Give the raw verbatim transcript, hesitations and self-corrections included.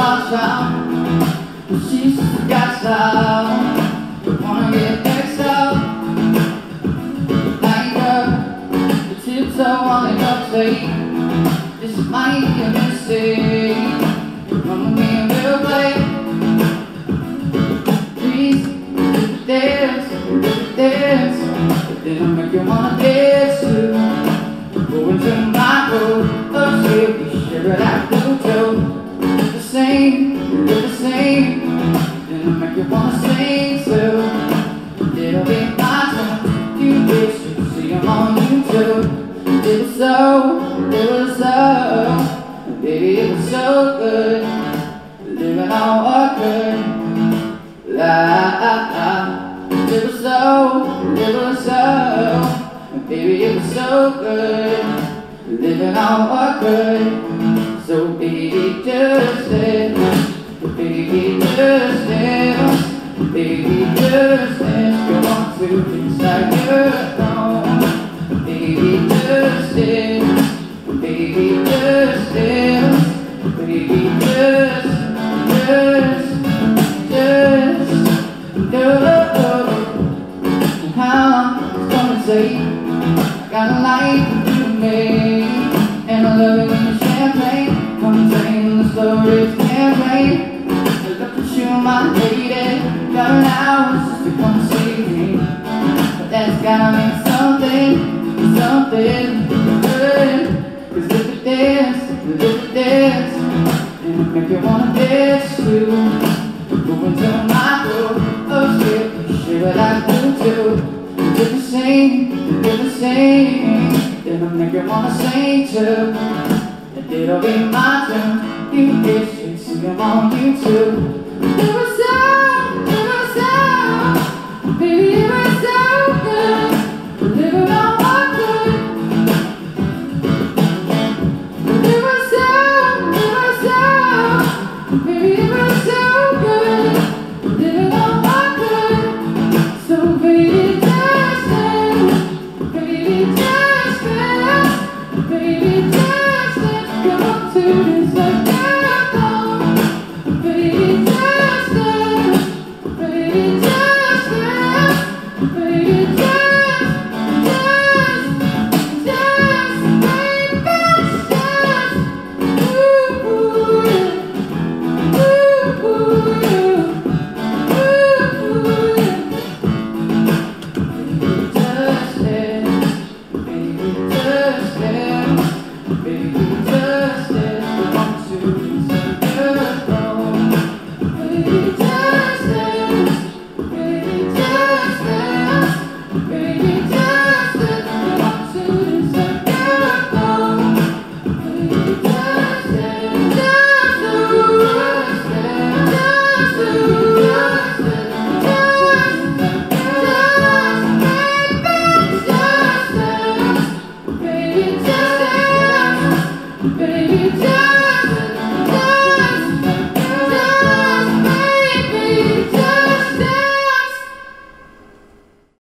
watch out. She's got style, don't wanna get next up. Like her, the tips are on the upstate. This might be a mistake. Come with me and we'll play. Please, do the dance, do the dance. But then I'll make you wanna dance too. Go into my room, oh shit, we share it out the toe. The same, we're the same. Then I'll make you wanna sing too. It'll be my turn, you wish you could see them on YouTube. It was so, it was so, baby, it was so good, living on what good, la, it was so, it was so, baby, it was so good, living on what good, so baby, just dance, baby, just dance, baby, just dance, you want to inside your own, baby, just dance, baby, just dance, baby, just, just, just, no. How long it's gonna take? I got a life to make, and I love it when the champagne comes in the stories campaign. Look up to shoot my lady, got an hour just to come see me, but that's gotta mean something, something good. Cause if we dance, if we dance, and it make you wanna dance too. Go into my room, oh shit, you share what I do too. You do the same, you do the same, then I make you wanna sing too. And it'll be my turn, you wish you'd see them on YouTube.